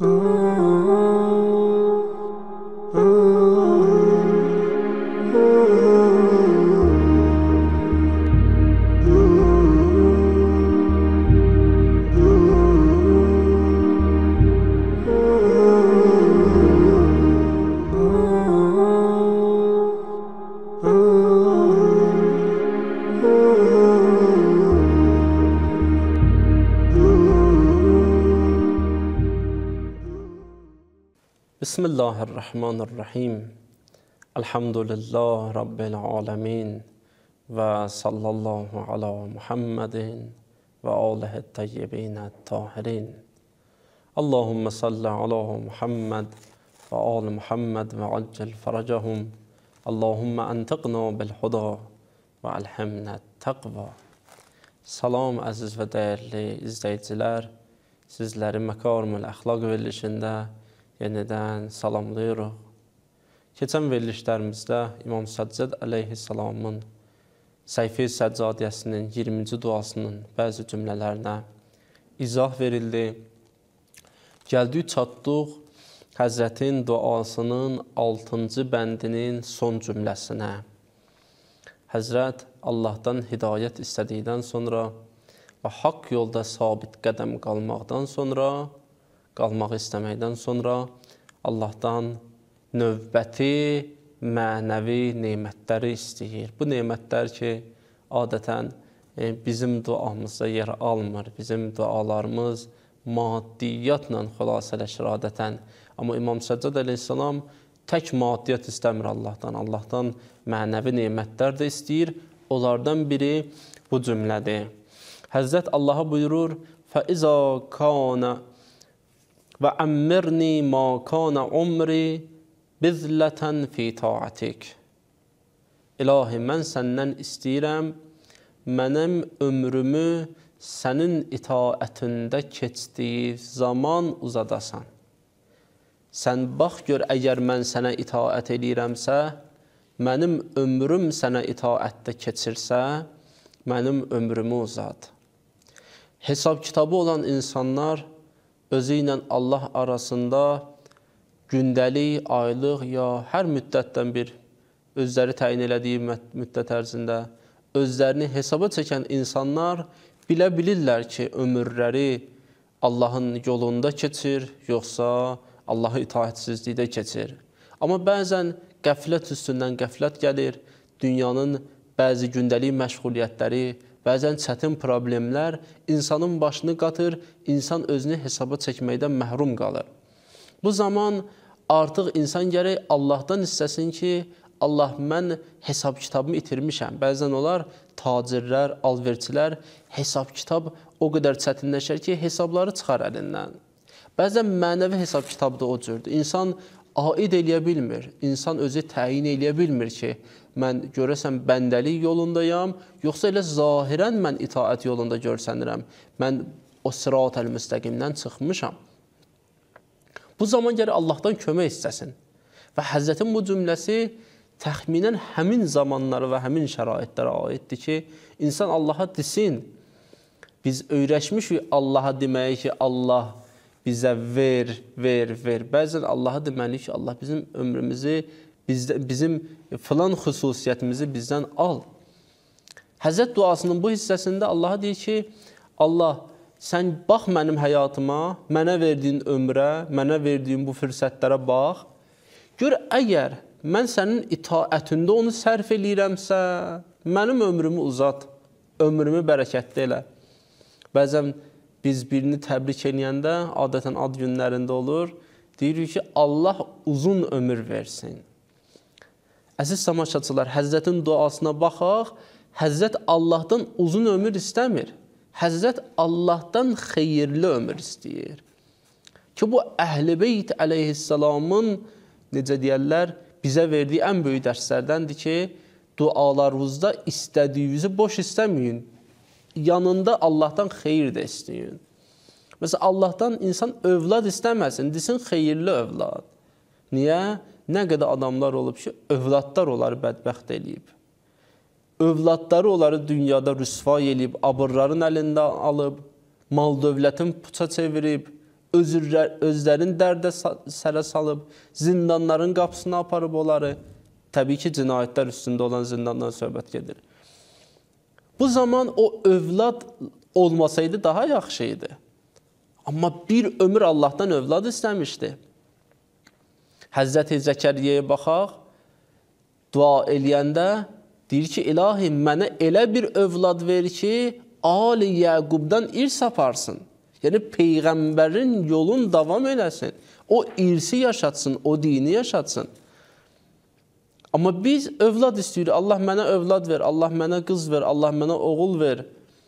بسم الله الرحمن الرحیم. الحمد لله رب العالمین و صلی الله علی محمد و آله الطیبین الطاهرین. اللهم صل علی محمد و آل محمد و عجل فرجهم. اللهم انطقنا بالهدى و الهمنا التقوى. Salam əziz və dəyərli izləyicilər, sizləri Məkarimül Əxlaq verilişində yenidən salamlayırıq. Keçən verilişlərimizdə İmam Səccad əleyhissalamın Səhifə-i Səccadiyyəsinin 20-ci duasının bəzi cümlələrinə izah verildi. Gəldik, çatdıq Həzrətin duasının 6-cı bəndinin son cümləsinə. Həzrət Allahdan hidayət istədikdən sonra və haqq yolda sabit qədəm qalmaq istəməkdən sonra Allahdan növbəti mənəvi nemətləri istəyir. Bu nemətlər ki, adətən bizim duamızda yer almır. Bizim dualarımız maddiyyatla xülasələşir adətən. Amma İmam Səccad əleyhissalam tək maddiyyat istəmir Allahdan. Allahdan mənəvi nemətlər də istəyir. Onlardan biri bu cümlədir. Həzrət Allaha buyurur: فَإِذَا كَانَ وَأَمِّرْنِي مَا كَانَ عُمْرِي بِذْلَةً فِي طَاعَتِكَ. İlahi, mən səndən istəyirəm, mənim ömrümü sənin itaətində keçdiyi zaman uzadasan. Sən bax gör, əgər mən sənə itaət edirəmsə, mənim ömrüm sənə itaətdə keçirsə, mənim ömrümü uzad. Hesab kitabı olan insanlar özü ilə Allah arasında gündəlik, aylıq ya hər müddətdən bir özləri təyin elədiyi müddət ərzində özlərini hesaba çəkən insanlar bilirlər ki, ömürləri Allahın yolunda keçir, yoxsa Allah'a itaətsizlikdə keçir. Amma bəzən qəflət üstündən qəflət gəlir, dünyanın bəzi gündəlik məşğuliyyətləri, bəzən çətin problemlər insanın başını qatır, insan özünü hesaba çəkməkdən məhrum qalır. Bu zaman artıq insan gərək Allahdan istəsin ki, Allah, mən hesab kitabımı itirmişəm. Bəzən olar tacirlər, alverçilər hesab kitab o qədər çətinləşər ki, hesabları çıxar əlindən. Bəzən mənəvi hesab kitabı da o cürdür. İnsan aid eləyə bilmir, insan özü təyin eləyə bilmir ki, mən görəsəm bəndəlik yolundayam, yoxsa elə zahirən mən itaət yolunda görsənirəm. Mən o sırat-əl müstəqimdən çıxmışam. Bu zaman gərək Allahdan kömək istəsin. Və Həzrətin bu cümləsi təxminən həmin zamanlara və həmin şəraitlərə aiddir ki, insan Allaha desin. Biz öyrəşmişik Allaha deməyi ki, Allah bizə ver. Bəzən Allaha deməliyik ki, Allah bizim ömrümüzü, bizim filan xüsusiyyətimizi bizdən al. Həzrət duasının bu hissəsində Allaha deyir ki, Allah, sən bax mənim həyatıma, mənə verdiyin ömrə, mənə verdiyin bu fürsətlərə bax. Gör, əgər mən sənin itaətində onu sərf eləyirəmsə, mənim ömrümü uzat, ömrümü bərəkətli elə. Bəzən biz birini təbrik eləyəndə, adətən ad günlərində olur, deyirik ki, Allah uzun ömür versin. Əziz tamaşaçılar, Həzrətin duasına baxaq, Həzrət Allahdan uzun ömür istəmir. Həzrət Allahdan xeyirli ömür istəyir. Ki, bu Əhl-i Beyt əleyhissalamın, necə deyərlər, bizə verdiyi ən böyük dərslərdəndir ki, dualarınızda istədiyinizi boş istəməyin. Yanında Allahdan xeyir də istəyin. Məsələn, Allahdan insan övlad istəməsin, desin xeyirli övlad. Niyə? Nə qədər adamlar olub ki, övladlar onları bədbəxt eləyib. Övladları onları dünyada rüsva eləyib, abırların əlində alıb, mal dövlətin puça çevirib, özlərin dərdə sərə salıb, zindanların qapısına aparıb onları. Təbii ki, cinayətlər üstündə olan zindandan söhbət gedir. Bu zaman o övlad olmasaydı daha yaxşı idi. Amma bir ömür Allahdan övlad istəmişdi. Həzrəti Zəkəriyyəyə baxaq, dua eləyəndə deyir ki, ilahi, mənə elə bir övlad ver ki, Ali Yəqubdan irs aparsın. Yəni, Peyğəmbərin yolun davam eləsin. O irsi yaşatsın, o dini yaşatsın. Amma biz övlad istəyirik. Allah mənə övlad ver, Allah mənə qız ver, Allah mənə oğul ver.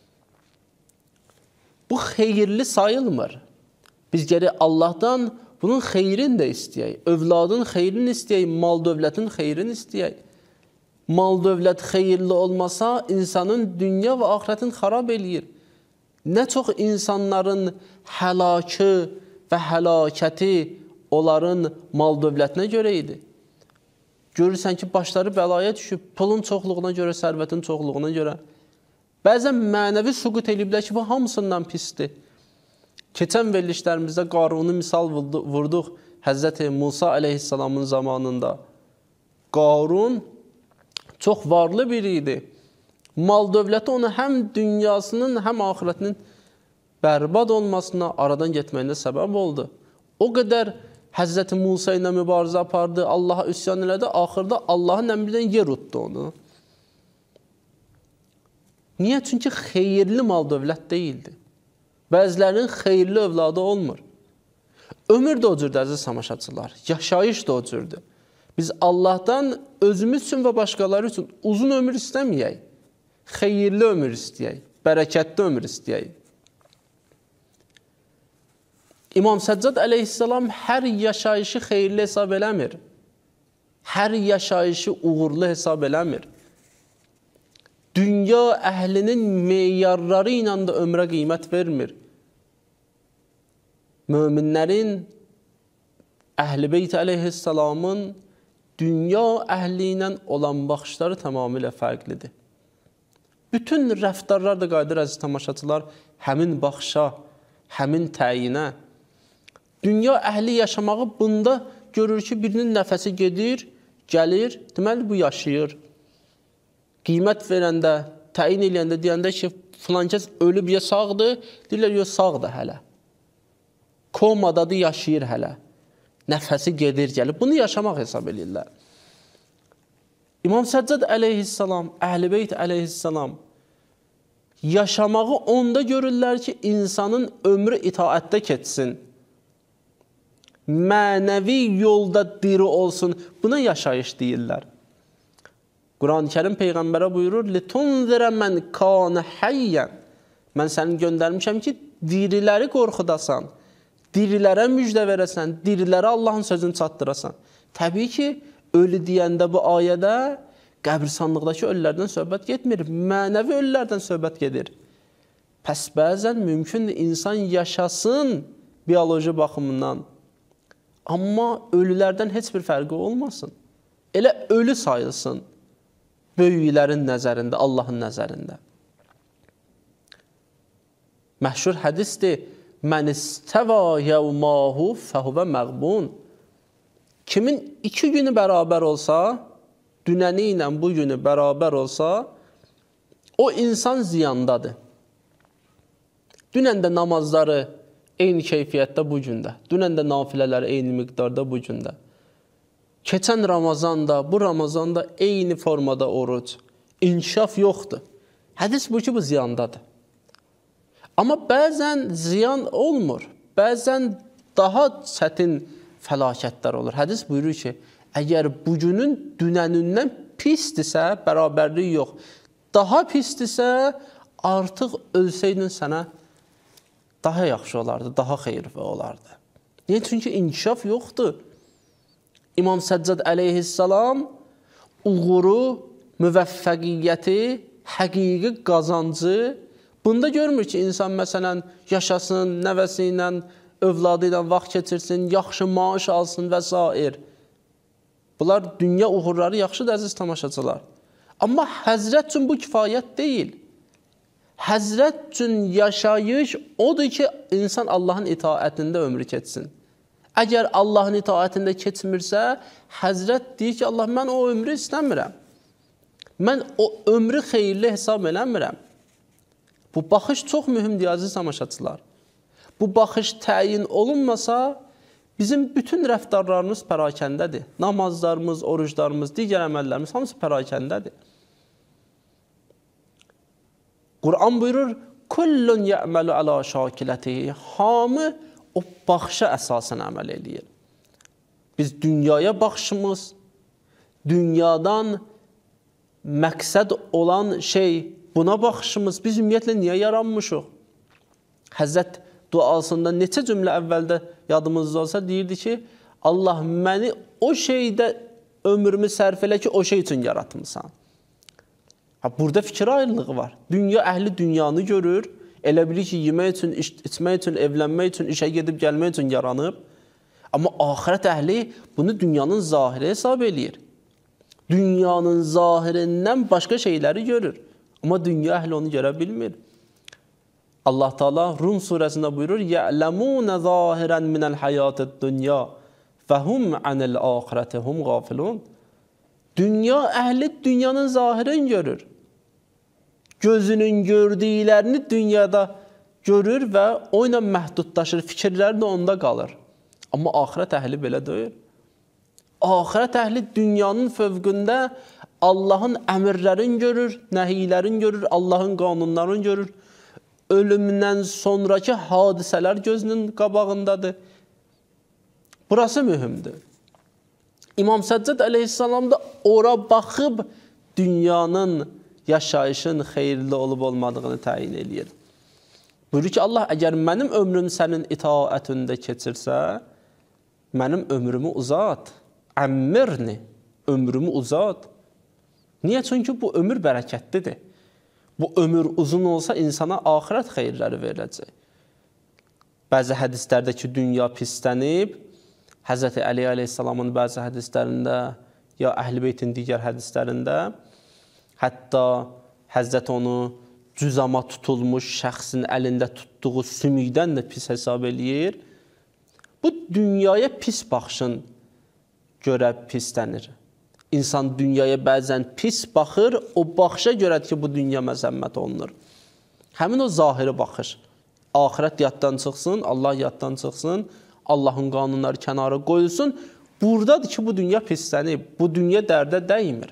Bu xeyirli sayılmır. Biz gərək Allahdan bunun xeyrini də istəyək. Övladın xeyrini istəyək, mal dövlətin xeyrini istəyək. Mal dövlət xeyirli olmasa, insanın dünya və axirətini xarab eləyir. Nə çox insanların həlakı və həlakəti onların mal dövlətinə görə idi. Görürsən ki, başları bəlaya düşüb, pulun çoxluğuna görə, sərvətin çoxluğuna görə. Bəzən mənəvi süqut eləyiblər ki, bu hamısından pisdir. Keçən verilişlərimizdə Qarunu misal vurduq Həzrəti Musa əleyhissalamın zamanında. Qarun çox varlı biri idi. Mal dövləti onu həm dünyasının, həm axirətinin bərbad olmasına, aradan getməyinə səbəb oldu. O qədər Həzrəti Musa ilə mübarizə apardı, Allaha üsyan elədi, axırda Allahın əmrindən yer utdu onu. Niyə? Çünki xeyirli mal dövlət deyildi. Bəzilərinin xeyirli övladı olmur. Ömür də o cürdür, əziz tamaşaçılar. Yaşayış da o cürdür. Biz Allahdan özümüz üçün və başqaları üçün uzun ömür istəməyək. Xeyirli ömür istəyək, bərəkətli ömür istəyək. İmam Səccad əleyhissalam hər yaşayışı xeyirli hesab eləmir. Hər yaşayışı uğurlu hesab eləmir. Dünya əhlinin meyarları ilə də ömrə qiymət vermir. Möminlərin, Əhl-i Beyt əleyhissalamın dünya əhli ilə olan baxışları tamamilə fərqlidir. Bütün rəftarlar da qayıdır, əziz tamaşaçılar, həmin baxışa, həmin təyinə. Dünya əhli yaşamağı bunda görür ki, birinin nəfəsi gedir, gəlir, deməli bu yaşayır. Qiymət verəndə, təyin eləyəndə, deyəndə ki, filan kəs ölüb ya sağdır, deyirlər, yox, sağdır hələ. Komadadır, yaşayır hələ. Nəfəsi gedir, gəlir. Bunu yaşamaq hesab edirlər. İmam Səccad əleyhissalam, Əhl-i Beyt əleyhissalam yaşamağı onda görürlər ki, insanın ömrü itaətdə keçsin. Mənəvi yolda diri olsun. Buna yaşayış deyirlər. Quran-ı Kərim Peyğəmbərə buyurur, لِتُنْذِرَ مَنْ كَانَ حَيًّا Mən səni göndərmişəm ki, diriləri qorxudasan, dirilərə müjdə verəsən, dirilərə Allahın sözünü çatdırasan. Təbii ki, ölü deyəndə bu ayədə qəbirsanlıqdakı ölülərdən söhbət getmir, mənəvi ölülərdən söhbət gedir. Pəs bəzən mümkündür insan yaşasın bioloji baxımından, amma ölülərdən heç bir fərqi olmasın. Elə ölü sayılsın böyüklərin nəzərində, Allahın nəzərində. Məşhur hədisdir, Mən istəva yevmahu fəhuvə məğbun. Kimin 2 günü bərabər olsa, dünəni ilə bu günü bərabər olsa, o insan ziyandadır. Dünən də namazları eyni keyfiyyətdə bu gündə, dünən də nafilələri eyni miqdarda bu gündə. Keçən Ramazanda, bu Ramazanda eyni formada oruc, inkişaf yoxdur. Hədis bu ki, bu ziyandadır. Amma bəzən ziyan olmur, bəzən daha çətin fəlakətlər olur. Hədis buyurur ki, əgər bugünün dünənindən pisdirsə, bərabərlik yox, daha pisdirsə, artıq ölsəydin sənə daha yaxşı olardı, daha xeyirli olardı. Niyə? Çünki inkişaf yoxdur. İmam Səccad əleyhissalam uğuru, müvəffəqiyyəti, həqiqi qazancı bunda görmür ki, insan məsələn yaşasın, nəvəsi ilə, övladı ilə vaxt keçirsin, yaxşı maaş alsın və s. Bunlar dünya uğurları yaxşıdır, əziz tamaşaçılar. Amma həzrət üçün bu kifayət deyil. Həzrət üçün yaşayış odur ki, insan Allahın itaətində ömrü keçsin. Əgər Allahın itaətində keçmirsə, Həzrət deyir ki, Allah, mən o ömrü istəmirəm. Mən o ömrü xeyirli hesab eləmirəm. Bu baxış çox mühümdür, əziz tamaşaçılar. Bu baxış təyin olunmasa, bizim bütün rəftarlarımız pərakəndədir. Namazlarımız, oruclarımız, digər əməllərimiz hamısı pərakəndədir. Quran buyurur, kullun ya'malu ala şakilatihi. Hamı o baxışa əsasən əməl eləyir. Biz dünyaya baxışımız, dünyadan məqsəd olan şey, buna baxışımız, biz ümumiyyətlə niyə yaranmışıq? Həzrət duasında neçə cümlə əvvəldə yadımızda olsa deyirdi ki, Allah məni o şeydə ömrümü sərf elə ki, o şey üçün yaratmışsan. Burada fikir ayrılığı var. Dünya əhli dünyanı görür, elə bilir ki, yemək üçün, içmək üçün, evlənmək üçün, işə gedib gəlmək üçün yaranıb. Amma axirət əhli bunu dünyanın zahiri hesab eləyir. Dünyanın zahirindən başqa şeyləri görür. Amma dünya əhli onu görə bilmir. Allah Teala Rum surəsində buyurur, يَعْلَمُونَ ظَاهِرًا مِنَ الْحَيَاةِ الدُّنْيَا فَهُمْ عَنِ الْآخِرَةِ هُمْ غَافِلُونَ. Dünya əhli dünyanın zahirini görür. Gözünün gördüklərini dünyada görür və o ilə məhdudlaşır, fikirləri də onda qalır. Amma axirət əhli belə deyil. Axirət əhli dünyanın fövqündə Allahın əmrlərini görür, nəhiylərini görür, Allahın qanunlarını görür. Ölümdən sonraki hadisələr gözünün qabağındadır. Burası mühümdür. İmam Səccad əleyhissalam da ora baxıb dünyanın, yaşayışın xeyirli olub olmadığını təyin eləyir. Buyurur ki, Allah, əgər mənim ömrüm sənin itaətində keçirsə, mənim ömrümü uzat, əmmirni, ömrümü uzat. Niyə? Çünki bu ömür bərəkətlidir. Bu ömür uzun olsa insana axirət xeyirləri veriləcək. Bəzi hədislərdə ki, dünya pislənib, Həzrəti Əli əleyhissalamın bəzi hədislərində, ya Əhl-i Beytin digər hədislərində, hətta Həzrət onu cüzama tutulmuş şəxsin əlində tutduğu sümükdən də pis hesab eləyir. Bu dünyaya pis baxışın görə pislənir. İnsan dünyaya bəzən pis baxır, o baxışa görədir ki, bu dünya məzəmmət olunur. Həmin o zahiri baxış. Axirət yaddan çıxsın, Allah yaddan çıxsın, Allahın qanunları kənara qoyulsun. Buradadır ki, bu dünya pislənib, bu dünya dərdə dəymir.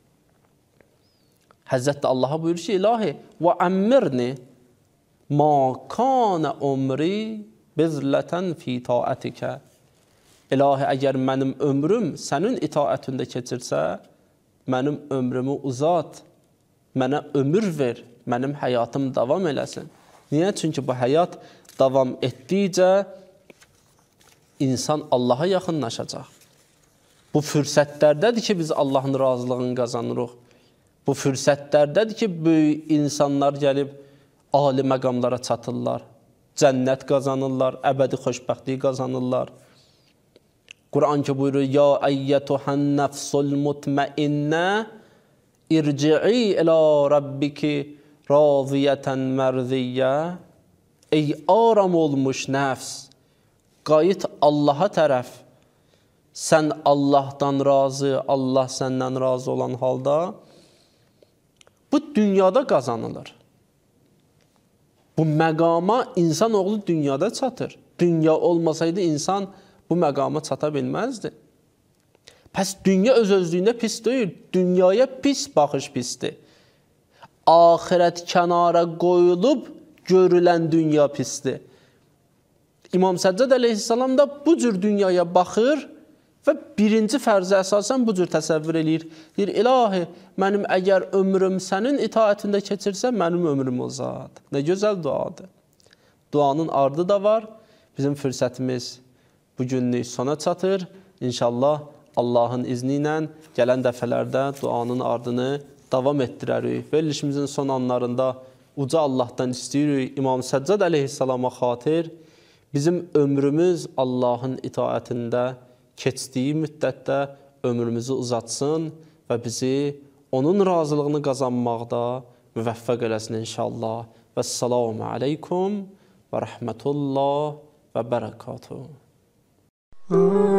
Həzrət Allaha buyurur ki, İlahi, və əmmirni ma kana umri bizlətən fi taətikə. İlahi, əgər mənim ömrüm sənin itaətində keçirsə, mənim ömrümü uzat, mənə ömür ver, mənim həyatım davam eləsin. Niyə? Çünki bu həyat davam etdikcə insan Allaha yaxınlaşacaq. Bu fürsətlərdədir ki, biz Allahın razılığını qazanırıq. Bu fürsətlərdədir ki, böyük insanlar gəlib ali məqamlara çatırlar, cənnət qazanırlar, əbədi xoşbəxtliyi qazanırlar. Quran ki buyurur, ya əyyətuhən nəfsul mutməinnə irci'i ilə rabbiki raziyətən mərziyyə. Ey aram olmuş nəfs, qayıt Allaha tərəf. Sən Allahdan razı, Allah səndən razı olan halda bu dünyada qazanılır. Bu məqama insanoğlu dünyada çatır. Dünya olmasaydı insan bu məqama çata bilməzdi. Pəs dünya öz-özlüyündə pis deyil. Dünyaya pis baxış pisdir. Axirət kənara qoyulub görülən dünya pisdir. İmam Səccad əleyhissalam da bu cür dünyaya baxır və birinci fərzə əsasən bu cür təsəvvür eləyir. Deyir, İlahi, mənim əgər ömrüm sənin itaətində keçirsə, mənim ömrüm uzat. Nə gözəl duadır. Duanın ardı da var. Bizim fürsətimiz bugünlük sona çatır. İnşallah Allahın izni ilə gələn dəfələrdə duanın ardını davam etdirərik. Verilişimizin son anlarında uca Allahdan istəyirik. İmam Səccad əleyhissalama xatir bizim ömrümüz Allahın itaətində keçdiyi müddətdə ömrümüzü uzatsın və bizi onun razılığını qazanmaqda, müvəffəq eləsin inşallah. Vəssalamu aleykum və rəhmətullah və bərəkatuhu.